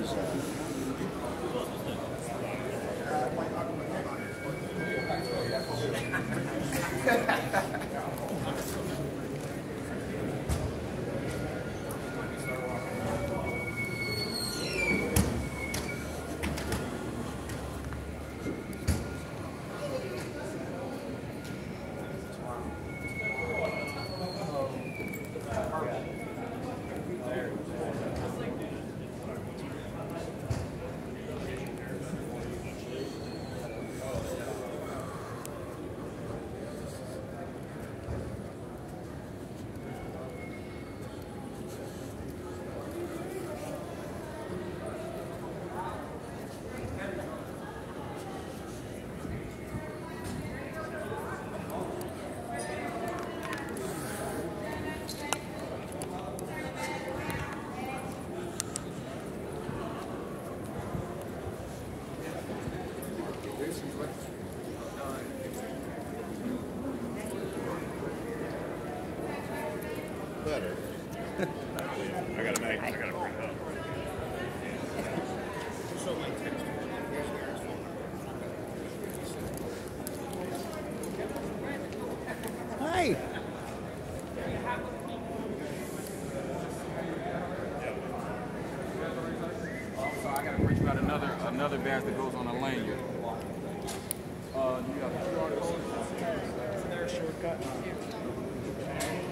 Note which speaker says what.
Speaker 1: Better. I gotta bring it up.
Speaker 2: Hi.
Speaker 3: So I gotta print you out another badge that goes on a lanyard. You got a QR code?
Speaker 2: Is there a shortcut?